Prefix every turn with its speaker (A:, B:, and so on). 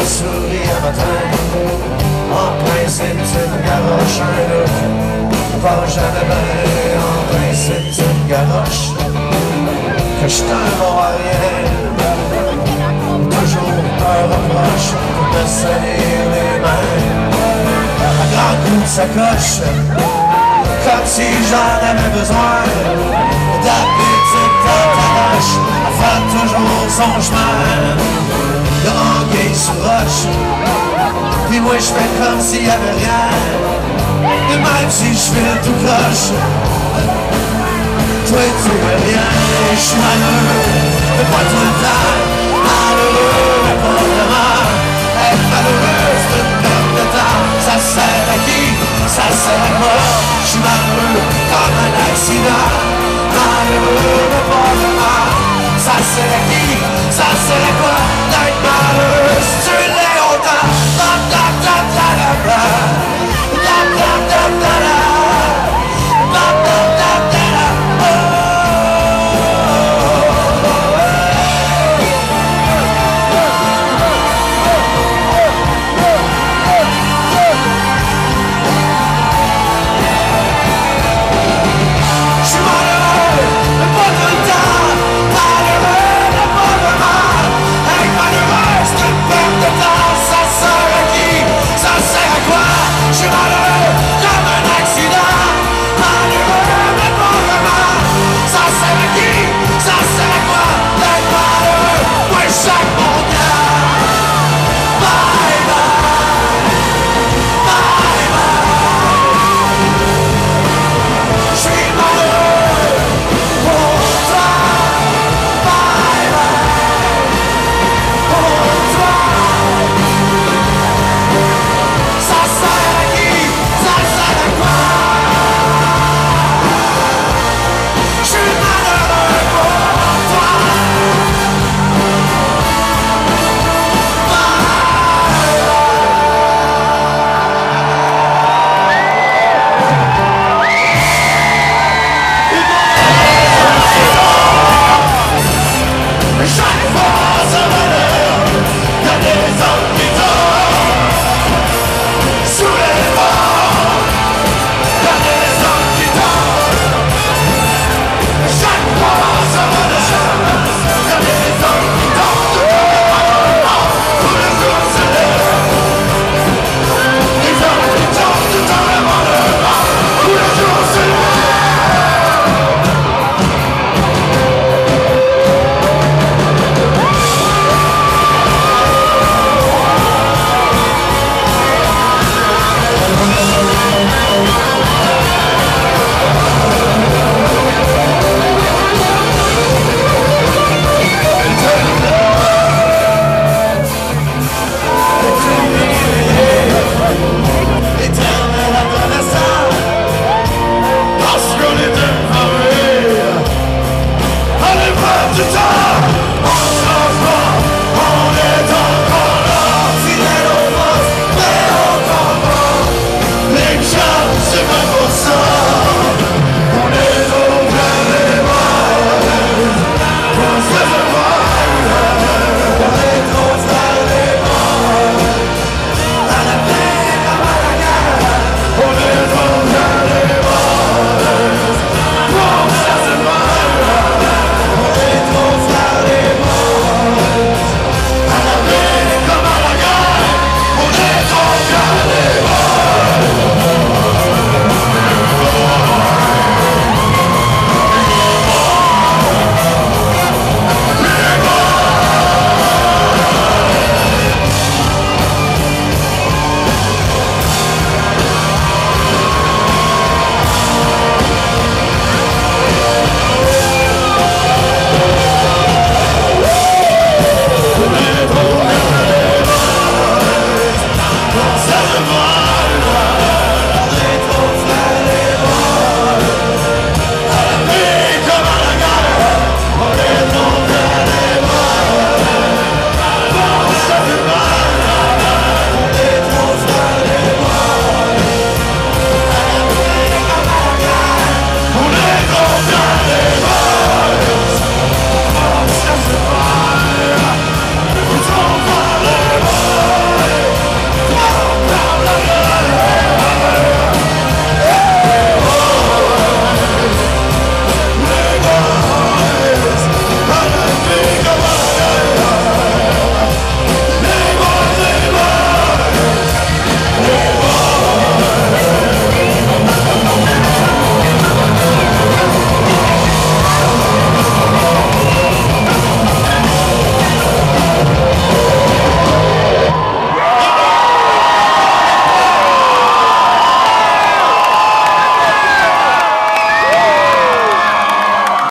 A: sourire un matin. En principe, tu me garoches un look. Va jamais bien, en principe, tu me garoches. Que j'suis un bon à rien. Toujours un reproche pour te salir les mains. À grands coups de sacoche, comme si j'en avais besoin. Ta petite t'attache à faire toujours son chemin. Grand gay sous roche, puis moi j'fais comme s'il y avait rien. Et même si j'fais tout croche, toi tu veux rien. Et j'suis malheureux, mais pas tout le temps.